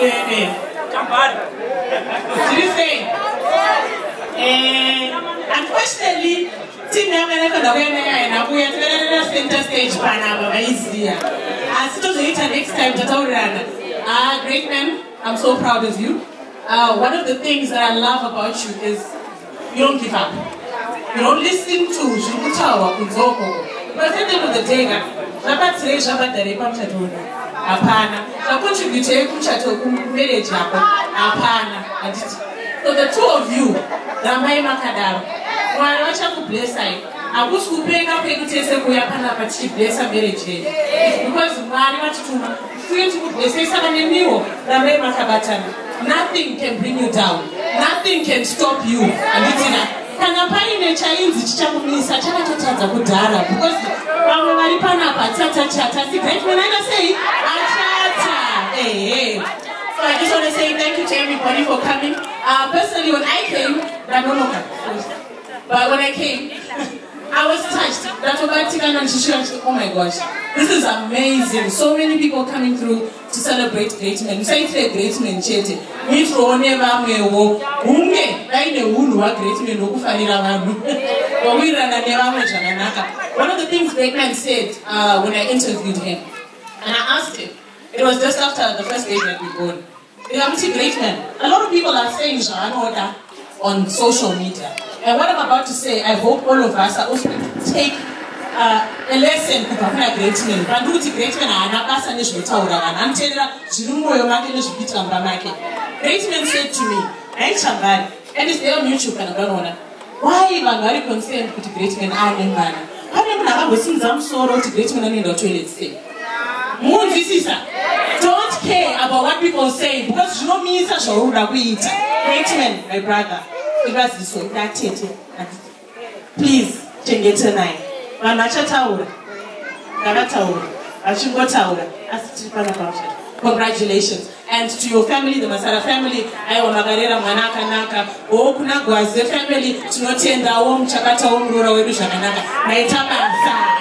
Did you say? Unfortunately, team we are center stage next time. Greatman, I'm so proud of you. One of the things that I love about you is you don't give up. You don't listen to Jukutawa Kunzoko. But at the end of the day, so the two of you, Ramai Makadar, while I to bless I was who pay up to bless a marriage. Because nothing can bring you down, nothing can stop you. And it's because so I just want to say thank you to everybody for coming. Personally, when I came, but when I came, I was touched. Oh my gosh, this is amazing. So many people coming through to celebrate Greatmen. Say Greatmen, Chete. One of the things Greatman said when I interviewed him, and I asked him, it was just after the first day that we born. Greatman. A lot of people are saying Order on social media. And what I'm about to say, I hope all of us are also going to take a lesson from Greatman. Greatman said to me, Chamvary, and it's there on YouTube, why are you concerned with Greatman? How to Greatman in the toilet say? Don't care about what people say because you know me is a show that we eat. Greatman, my brother. It was this way. That's it. Please, change it tonight. Congratulations. And to your family, the Masara family, I want Magarera Manaka Naka, Okunagwa's the family, to not end our home Chakata Rura Shakanaka.